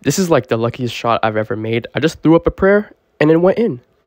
This is like the luckiest shot I've ever made. I just threw up a prayer and it went in.